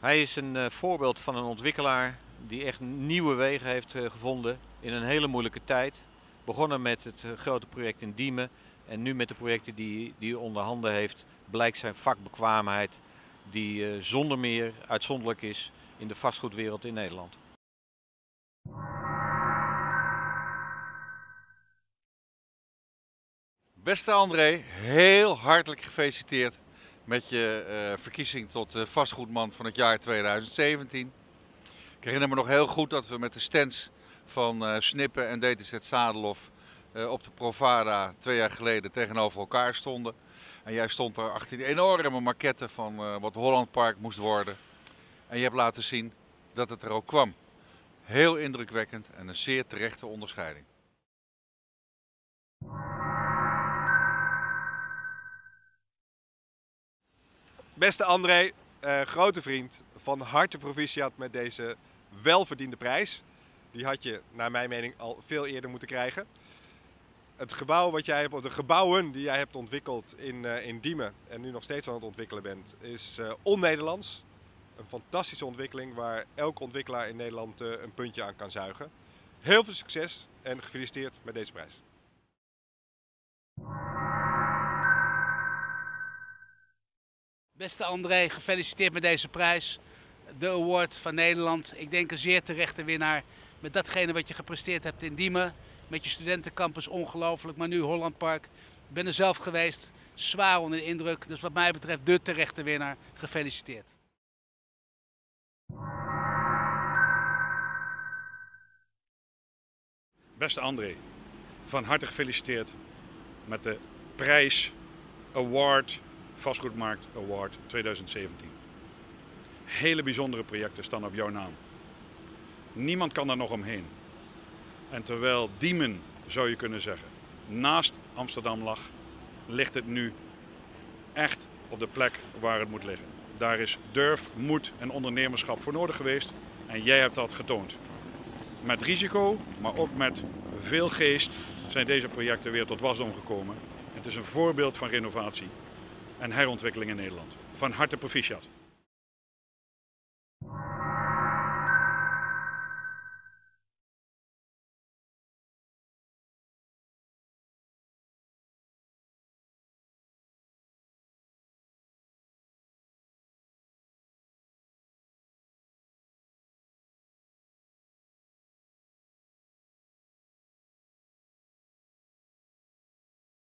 Hij is een voorbeeld van een ontwikkelaar die echt nieuwe wegen heeft gevonden in een hele moeilijke tijd. Begonnen met het grote project in Diemen en nu met de projecten die hij onder handen heeft, blijkt zijn vakbekwaamheid die zonder meer uitzonderlijk is in de vastgoedwereld in Nederland. Beste André, heel hartelijk gefeliciteerd met je verkiezing tot vastgoedman van het jaar 2017. Ik herinner me nog heel goed dat we met de stands van Snippen en DTZ Sadelhoff op de Provada 2 jaar geleden tegenover elkaar stonden. En jij stond daar achter die enorme maquette van wat Hollandpark moest worden. En je hebt laten zien dat het er ook kwam. Heel indrukwekkend en een zeer terechte onderscheiding. Beste André, grote vriend, van harte proficiat met deze welverdiende prijs. Die had je naar mijn mening al veel eerder moeten krijgen. Het gebouw wat jij hebt, of de gebouwen die jij hebt ontwikkeld in Diemen en nu nog steeds aan het ontwikkelen bent, is on-Nederlands. Een fantastische ontwikkeling waar elke ontwikkelaar in Nederland een puntje aan kan zuigen. Heel veel succes en gefeliciteerd met deze prijs. Beste André, gefeliciteerd met deze prijs. De award van Nederland. Ik denk een zeer terechte winnaar met datgene wat je gepresteerd hebt in Diemen. Met je studentencampus ongelooflijk, maar nu Hollandpark. Ik ben er zelf geweest, zwaar onder de indruk. Dus wat mij betreft de terechte winnaar. Gefeliciteerd. Beste André, van harte gefeliciteerd met de prijs Award Vastgoedmarkt Award 2017. Hele bijzondere projecten staan op jouw naam. Niemand kan daar nog omheen. En terwijl Diemen, zou je kunnen zeggen, naast Amsterdam lag, ligt het nu echt op de plek waar het moet liggen. Daar is durf, moed en ondernemerschap voor nodig geweest en jij hebt dat getoond. Met risico, maar ook met veel geest zijn deze projecten weer tot wasdom gekomen. Het is een voorbeeld van renovatie en herontwikkeling in Nederland. Van harte proficiat.